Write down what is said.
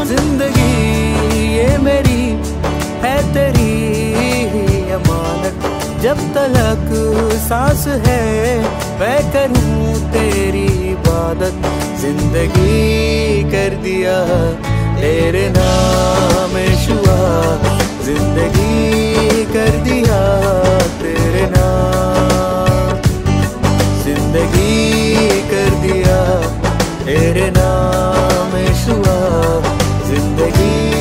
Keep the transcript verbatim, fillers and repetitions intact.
जिंदगी ये मेरी है तेरी अमानत, जब तलक सांस है मैं करूं तेरी इबादत। जिंदगी कर दिया तेरे नाम शुआ, जिंदगी कर दिया तेरे नाम, जिंदगी कर दिया तेरे नाम शुआ, जिंदगी